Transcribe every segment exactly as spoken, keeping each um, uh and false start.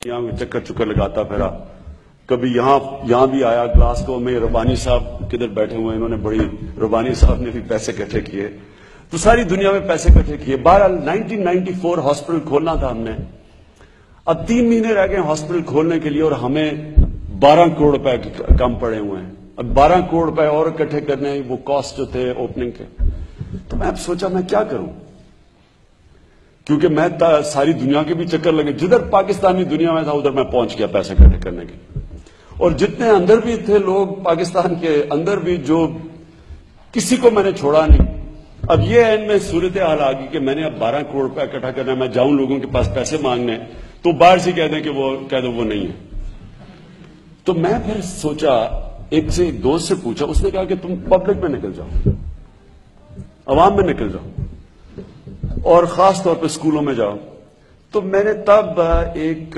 یہاں چکر چکر لگاتا پھرا، کبھی یہاں یہاں بھی آیا گلاسکو میں. ربانی صاحب کدھر بیٹھے ہوئے ہیں، انہوں نے بڑی ربانی صاحب نے بھی پیسے اکٹھے کیے، تو ساری دنیا میں پیسے اکٹھے کیے. بہرحال نائنٹین نائنٹی فور ہاسپٹل کھولنا تھا ہم نے. اب تین مہینے رہ گئے ہاسپٹل کھولنے کے لیے اور ہمیں بارہ کروڑ روپے کم پڑے ہوئے ہیں. اب بارہ کروڑ روپے اور اکٹھے کرنے وہ کاسٹ جو تھے اوپننگ کے. تو میں اب سوچا میں کیا کروں، کیونکہ میں ساری دنیا کے بھی چکر لگے، جدھر پاکستانی دنیا میں تھا ادھر میں پہنچ گیا پیسے اکٹھے کرنے کے. اور جتنے اندر بھی تھے لوگ پاکستان کے اندر بھی، جو کسی کو میں نے چھوڑا نہیں. اب یہ اینڈ میں صورتحال آ گئی کہ میں نے اب بارہ کروڑ روپے اکٹھا کرنا ہے. میں جاؤں لوگوں کے پاس پیسے مانگنے تو باہر سے کہہ دیں کہ وہ کہہ دو وہ نہیں ہے. تو میں پھر سوچا، ایک سے ایک دوست سے پوچھا، اس نے کہا کہ تم پبلک میں نکل جاؤ، عوام میں نکل جاؤ، اور خاص طور پہ اسکولوں میں جاؤ. تو میں نے تب ایک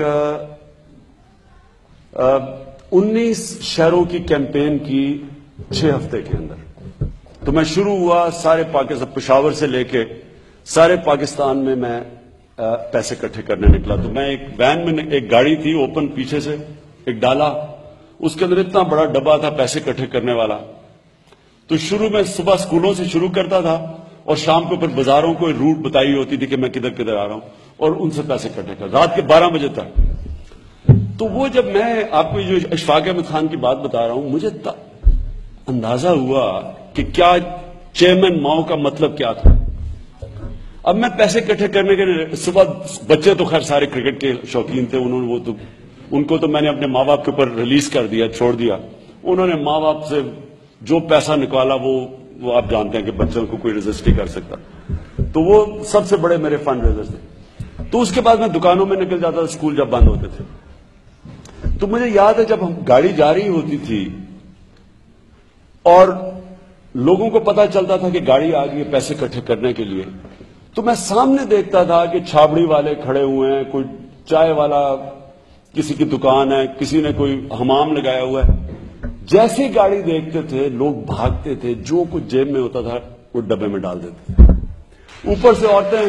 انیس شہروں کی کیمپین کی چھ ہفتے کے اندر. تو میں شروع ہوا سارے پاکستان، پشاور سے لے کے سارے پاکستان میں میں پیسے اکٹھے کرنے نکلا. تو میں ایک وین میں، ایک گاڑی تھی اوپن پیچھے سے، ایک ڈالا، اس کے اندر اتنا بڑا ڈبہ تھا پیسے اکٹھے کرنے والا. تو شروع میں صبح اسکولوں سے شروع کرتا تھا اور شام کو پھر بازاروں کو روٹ بتائی ہوتی تھی کہ میں کدھر کدھر آ رہا ہوں، اور ان سے پیسے اکٹھے کر رات کے بارہ بجے تک. تو وہ جب میں آپ کو جو اشفاق احمد خان کی بات بتا رہا ہوں، مجھے اندازہ ہوا کہ کیا چیئرمین ماؤ کا مطلب کیا تھا. اب میں پیسے اکٹھے کرنے کے صبح، بچے تو خیر سارے کرکٹ کے شوقین تھے، انہوں نے وہ تو ان کو تو میں نے اپنے ماں باپ کے اوپر ریلیز کر دیا، چھوڑ دیا. انہوں نے ماں باپ سے جو پیسہ نکالا وہ وہ آپ جانتے ہیں کہ بچوں کو کوئی ریزسٹ نہیں کر سکتا. تو وہ سب سے بڑے میرے فنڈ ریزرز تھے. تو اس کے بعد میں دکانوں میں نکل جاتا تھا اسکول جب بند ہوتے تھے. تو مجھے یاد ہے جب ہم گاڑی جا رہی ہوتی تھی اور لوگوں کو پتا چلتا تھا کہ گاڑی آ گئی ہے پیسے اکٹھے کرنے کے لیے، تو میں سامنے دیکھتا تھا کہ چھابڑی والے کھڑے ہوئے ہیں، کوئی چائے والا، کسی کی دکان ہے، کسی نے کوئی حمام لگایا ہوا ہے. جیسے گاڑی دیکھتے تھے لوگ بھاگتے تھے، جو کچھ جیب میں ہوتا تھا وہ ڈبے میں ڈال دیتے تھے. اوپر سے عورتیں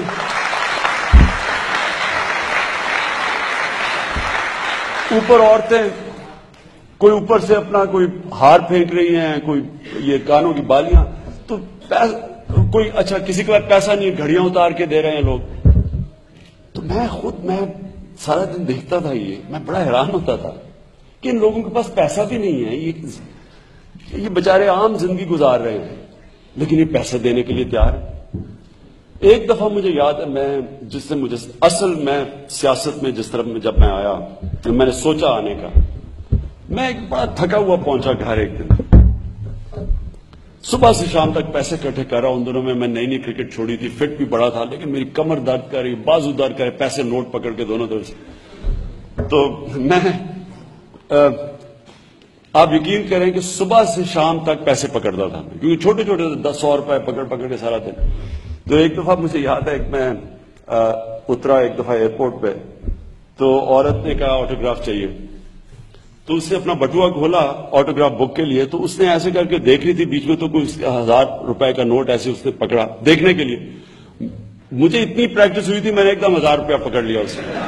اوپر عورتیں کوئی اوپر سے اپنا کوئی ہار پھینک رہی ہیں، کوئی یہ کانوں کی بالیاں. تو کوئی اچھا کسی کے پاس پیسہ نہیں، گھڑیاں اتار کے دے رہے ہیں لوگ. تو میں خود میں سارا دن دیکھتا تھا، یہ میں بڑا حیران ہوتا تھا کہ ان لوگوں کے پاس پیسہ بھی نہیں ہے، یہ یہ بیچارے عام زندگی گزار رہے ہیں لیکن یہ پیسے دینے کے لیے تیار ہے. ایک دفعہ مجھے یاد ہے، میں جس سے مجھے اصل میں سیاست میں جس طرح میں جب میں آیا، میں نے سوچا آنے کا، میں ایک بڑا تھکا ہوا پہنچا گھر. ایک دن صبح سے شام تک پیسے اکٹھے کر رہا. ان دنوں میں میں نئی نئی کرکٹ چھوڑی تھی، فٹ بھی بڑا تھا، لیکن میری کمر درد کر رہی، بازو درد کر رہے، پیسے نوٹ پکڑ کے دونوں طرف سے. تو میں آپ یقین کریں کہ صبح سے شام تک پیسے پکڑتا تھا، کیونکہ چھوٹے چھوٹے دس سو روپے پکڑ پکڑ کے سارا دن. تو ایک دفعہ مجھے یاد ہے، ایک میں اترا ایک دفعہ ایئرپورٹ پہ، تو عورت نے کہا آٹوگراف چاہیے. تو اس نے اپنا بٹوا کھولا آٹوگراف بک کے لیے، تو اس نے ایسے کر کے دیکھ رہی تھی بیچ میں، تو کوئی ہزار روپے کا نوٹ ایسے اس نے پکڑا دیکھنے کے لیے. مجھے اتنی پریکٹس ہوئی تھی، میں نے ایک دم ہزار روپیہ پکڑ لیا اس نے.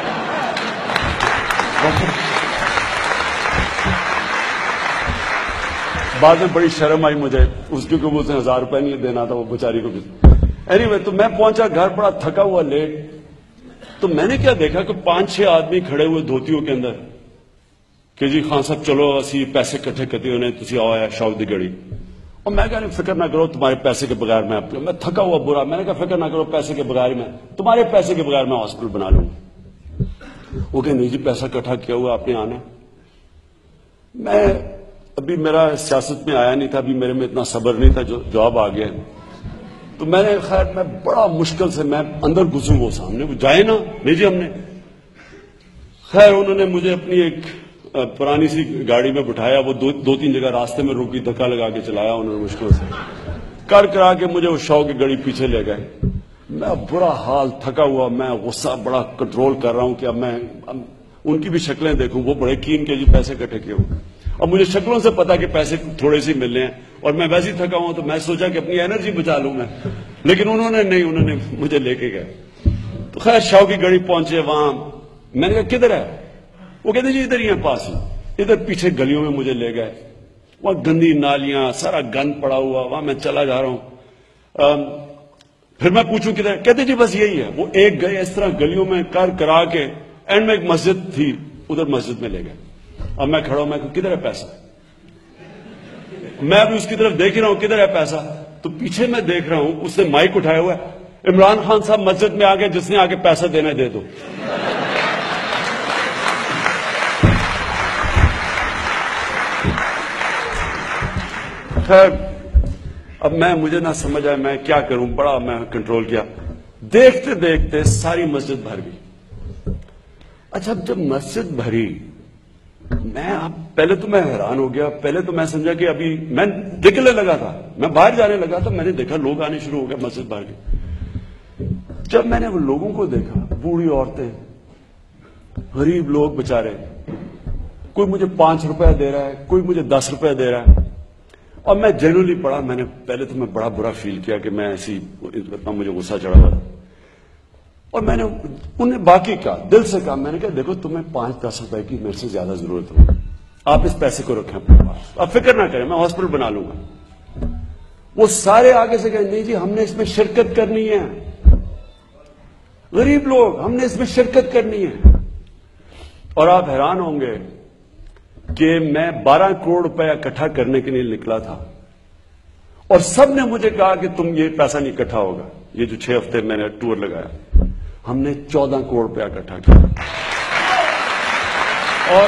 بعد میں بڑی شرم آئی مجھے اس کی، کیونکہ اسے ہزار روپے نہیں دینا تھا وہ بیچاری کو بھی. اینی وے، تو میں پہنچا گھر بڑا تھکا ہوا لیٹ. تو میں نے کیا دیکھا کہ پانچ چھ آدمی کھڑے ہوئے دھوتیوں کے اندر کہ جی خان صاحب چلو اسی پیسے اکٹھے کرتے ہونے تسی آؤ شاؤ دی گڑی. اور میں کہا نہیں فکر نہ کرو، تمہارے پیسے کے بغیر میں میں تھکا ہوا برا. میں نے کہا فکر نہ کرو، پیسے کے بغیر میں تمہارے پیسے کے بغیر میں ہاسپٹل بنا لوں. وہ کہ نہیں جی پیسہ اکٹھا کیا ہوا آپ نے آنا. میں ابھی میرا سیاست میں آیا نہیں تھا، ابھی میرے میں اتنا صبر نہیں تھا، جو جواب آ گیا. تو میں نے خیر میں بڑا مشکل سے میں اندر گھسوں، وہ سامنے وہ جائے نا، نہیں جی ہم نے. خیر انہوں نے مجھے اپنی ایک پرانی سی گاڑی میں بٹھایا، وہ دو, دو تین جگہ راستے میں روکی، دھکا لگا کے چلایا انہوں نے، مشکل سے کر کرا کے مجھے وہ شو کی گاڑی پیچھے لے گئے. میں برا حال تھکا ہوا، میں غصہ بڑا کنٹرول کر رہا ہوں کہ اب میں اب ان کی بھی شکلیں دیکھوں. وہ بڑے کین کے جی پیسے اکٹھے کیے ہوں. اب مجھے شکلوں سے پتا کہ پیسے تھوڑے سے ملنے ہیں اور میں ویسے ہی تھکا ہوں، تو میں سوچا کہ اپنی انرجی بچا لوں میں. لیکن انہوں نے نہیں، انہوں نے مجھے لے کے گئے. تو خیر شو کی گاڑی پہنچے وہاں. میں نے کہا کدھر ہے؟ وہ کہتے جی ادھر ہی ہے پاس ہی. ادھر پیچھے گلیوں میں مجھے لے گئے, وہاں گندی نالیاں, سارا گند پڑا ہوا, وہاں میں چلا جا رہا ہوں. پھر میں پوچھوں کدھر, کہتے جی بس یہی ہے. وہ ایک گئے اس طرح گلیوں میں کر کرا کے اینڈ میں ایک مسجد تھی, ادھر مسجد میں لے گئے. اب میں کھڑا ہوں, میں کدھر ہے پیسہ, میں ابھی اس کی طرف دیکھ رہا ہوں کدھر ہے پیسہ. تو پیچھے میں دیکھ رہا ہوں اس نے مائک اٹھایا ہوا ہے, عمران خان صاحب مسجد میں آ گئے, جس نے آ کے پیسہ دینا دے دو. خیر اب میں مجھے نہ سمجھ آیا میں کیا کروں, بڑا میں کنٹرول کیا. دیکھتے دیکھتے ساری مسجد بھر گئی. اچھا جب مسجد بھری, میں اب پہلے تو میں حیران ہو گیا. پہلے تو میں سمجھا کہ ابھی میں نکلنے لگا تھا, میں باہر جانے لگا تھا, میں نے دیکھا لوگ آنے شروع ہو گئے, مسجد بھر گئی. جب میں نے وہ لوگوں کو دیکھا, بوڑھی عورتیں, غریب لوگ بےچارے, کوئی مجھے پانچ روپے دے رہا ہے, کوئی مجھے دس روپے دے رہا ہے. اور میں جنرلی پڑھا, میں نے پہلے تو میں بڑا برا فیل کیا کہ میں ایسی, اتنا مجھے غصہ چڑھا ہوا تھا. اور میں نے انہیں باقی کہا, دل سے کہا, میں نے کہا دیکھو تمہیں پانچ دس روپے کی میرے سے زیادہ ضرورت ہو, آپ اس پیسے کو رکھیں اپنے پاس, آپ فکر نہ کریں, میں ہاسپٹل بنا لوں گا. وہ سارے آگے سے کہیں نہیں جی ہم نے اس میں شرکت کرنی ہے, غریب لوگ, ہم نے اس میں شرکت کرنی ہے. اور آپ حیران ہوں گے کہ میں بارہ کروڑ روپے اکٹھا کرنے کے لیے نکلا تھا, اور سب نے مجھے کہا کہ تم یہ پیسہ نہیں اکٹھا ہوگا. یہ جو چھ ہفتے میں نے ٹور لگایا, ہم نے چودہ کروڑ روپیہ اکٹھا کیا. اور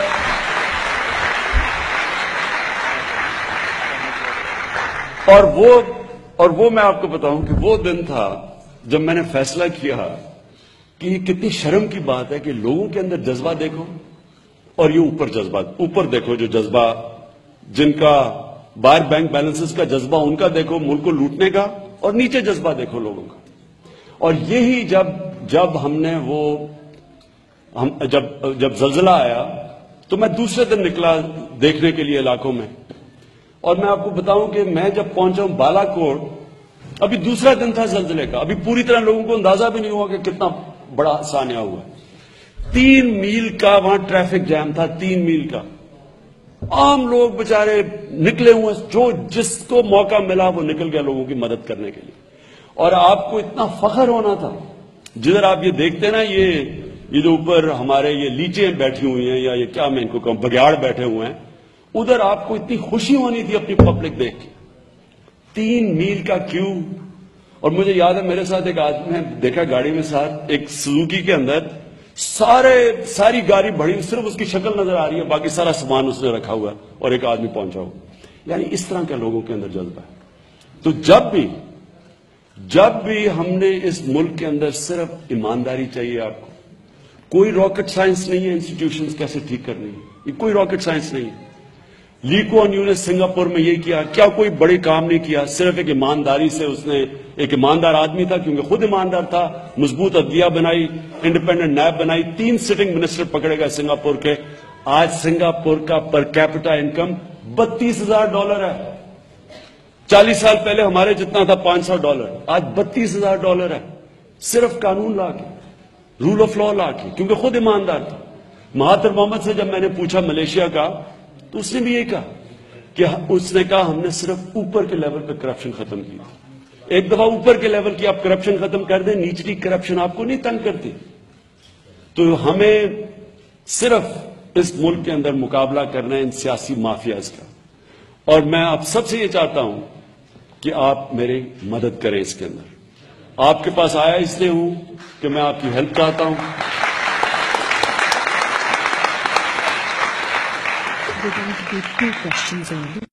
اور وہ اور وہ میں آپ کو بتاؤں کہ وہ دن تھا جب میں نے فیصلہ کیا کہ یہ کتنی شرم کی بات ہے کہ لوگوں کے اندر جذبہ دیکھو, اور یہ اوپر جذبات, اوپر دیکھو جو جذبہ, جن کا باہر بینک بیلنسز کا جذبہ ان کا دیکھو ملک کو لوٹنے کا, اور نیچے جذبہ دیکھو لوگوں کا. اور یہی جب جب ہم نے وہ ہم جب جب زلزلہ آیا تو میں دوسرے دن نکلا دیکھنے کے لیے علاقوں میں, اور میں آپ کو بتاؤں کہ میں جب پہنچا ہوں بالا کوٹ, ابھی دوسرا دن تھا زلزلے کا, ابھی پوری طرح لوگوں کو اندازہ بھی نہیں ہوا کہ کتنا بڑا سانحہ ہوا ہے. تین میل کا وہاں ٹریفک جام تھا, تین میل کا. عام لوگ بےچارے نکلے ہوئے, جو جس کو موقع ملا وہ نکل گیا لوگوں کی مدد کرنے کے لیے. اور آپ کو اتنا فخر ہونا تھا, جدھر آپ یہ دیکھتے نا, یہ یہ جو اوپر ہمارے یہ لیچیں بیٹھی ہوئی ہیں, یا یہ کیا میں ان کو کہوں, بگیاڑ بیٹھے ہوئے ہیں, ادھر آپ کو اتنی خوشی ہونی تھی اپنی پبلک دیکھ کے. تین میل کا کیو. اور مجھے یاد ہے میرے ساتھ ایک آدمی میں دیکھا گاڑی میں ساتھ, ایک سزوکی کے اندر سارے ساری گاڑی بڑی, صرف اس کی شکل نظر آ رہی ہے, باقی سارا سامان اس نے رکھا ہوا ہے, اور ایک آدمی پہنچا ہوا. یعنی اس طرح کے لوگوں کے اندر جذبہ ہے. تو جب بھی جب بھی ہم نے اس ملک کے اندر صرف ایمانداری چاہیے آپ کو, کوئی راکٹ سائنس نہیں ہے انسٹیٹیوشنز کیسے ٹھیک کرنی ہے, یہ کوئی راکٹ سائنس نہیں ہے. لی کوان یو نے سنگاپور میں یہ کیا, کیا کوئی بڑی کام نہیں کیا, صرف ایک ایمانداری سے اس نے, ایک ایماندار آدمی تھا کیونکہ خود ایماندار تھا, مضبوط عدلیہ بنائی, انڈیپینڈنٹ نیب بنائی, تین سٹنگ منسٹر پکڑے گئے سنگاپور کے. آج سنگاپور کا پر کیپٹا انکم بتیس ہزار ڈالر ہے. چالیس سال پہلے ہمارے جتنا تھا پانچ سو ڈالر, آج بتیس ہزار ڈالر ہے, صرف قانون لا کے, رول آف لا لا کے, کیونکہ خود ایماندار تھا. مہاتر محمد سے جب میں نے پوچھا ملیشیا کا, تو اس نے بھی یہ کہا کہ اس نے کہا ہم نے صرف اوپر کے لیول پہ کرپشن ختم کی. ایک دفعہ اوپر کے لیول کی آپ کرپشن ختم کر دیں, نیچلی کرپشن آپ کو نہیں تنگ کرتی. تو ہمیں صرف اس ملک کے اندر مقابلہ کرنا ہے ان سیاسی مافیاز کا, اور میں آپ سب سے یہ چاہتا ہوں کہ آپ میری مدد کریں اس کے اندر. آپ کے پاس آیا اس لیے ہوں کہ میں آپ کی ہیلپ چاہتا ہوں. We're going to do two questions only.